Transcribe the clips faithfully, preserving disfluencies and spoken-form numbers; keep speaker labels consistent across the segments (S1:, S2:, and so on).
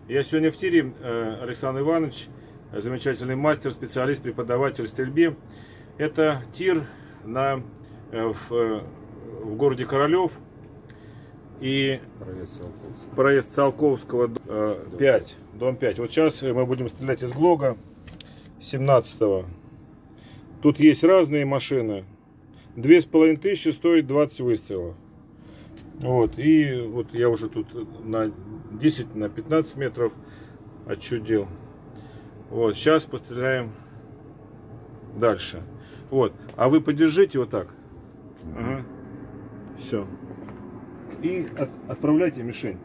S1: Я сегодня в тире, Александр Иванович, замечательный мастер, специалист, преподаватель стрельбе. Это тир на, в, в городе Королев и проезд Циолковского, пять, дом пять. Вот сейчас мы будем стрелять из Глога семнадцатого. Тут есть разные машины. Две с половиной тысячи стоит двадцать выстрелов. Вот, и вот я уже тут на десять, на пятнадцать метров отчудил. Вот, сейчас постреляем дальше. Вот, а вы подержите вот так. Ага. Все. И от, отправляйте мишень.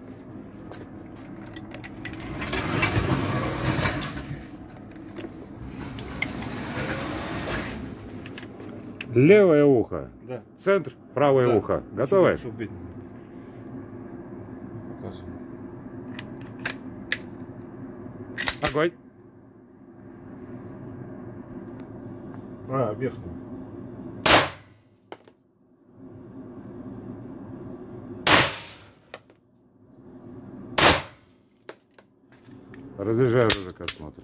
S2: Левое ухо.
S1: Да.
S2: Центр, правое
S1: Да.
S2: ухо. Готовы?
S1: Чтобы видно. Показываю.
S2: Огонь.
S1: А, верхний.
S2: Разряжаю уже к осмотру.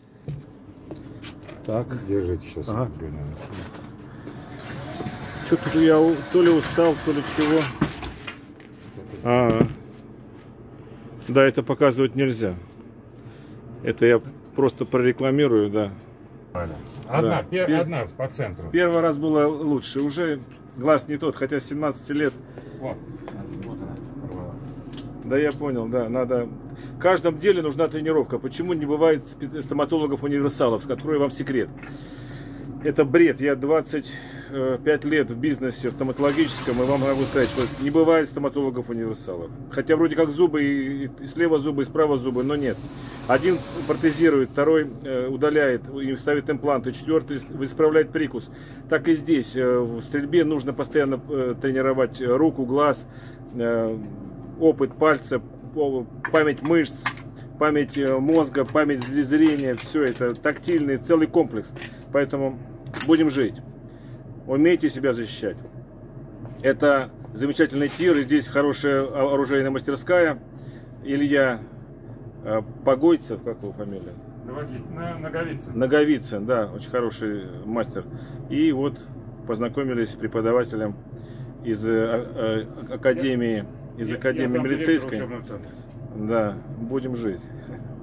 S1: Так.
S2: Держите сейчас.
S1: Ага. Что-то я то ли устал, то ли чего. А -а -а. Да, это показывать нельзя. Это я просто прорекламирую, да.
S2: Одна,
S1: Да.
S2: пер,
S1: Пер...
S2: одна по центру.
S1: Первый раз было лучше. Уже глаз не тот, хотя с семнадцати лет.
S2: Вот. Вот она.
S1: Да, я понял, да. Надо. В каждом деле нужна тренировка. Почему не бывает стоматологов-универсалов? Открою вам секрет. Это бред. Я двадцать пять лет в бизнесе в стоматологическом, и вам могу сказать, что не бывает стоматологов-универсалов. Хотя вроде как зубы, и, и слева зубы, и справа зубы, но нет. Один протезирует, второй э, удаляет и ставит импланты, четвертый исправляет прикус. Так и здесь. Э, в стрельбе нужно постоянно э, тренировать руку, глаз, э, опыт пальца, память мышц, память мозга, память зрения. Все это тактильный, целый комплекс. Поэтому будем жить. Умейте себя защищать. Это замечательный тир. И здесь хорошая оружейная мастерская. Илья Погойцев, как его фамилия?
S2: Наговицын.
S1: Наговицын, да, очень хороший мастер. И вот познакомились с преподавателем из академии, из
S2: я,
S1: академии
S2: я
S1: милицейской.
S2: директор учебного центра.
S1: Да, будем жить.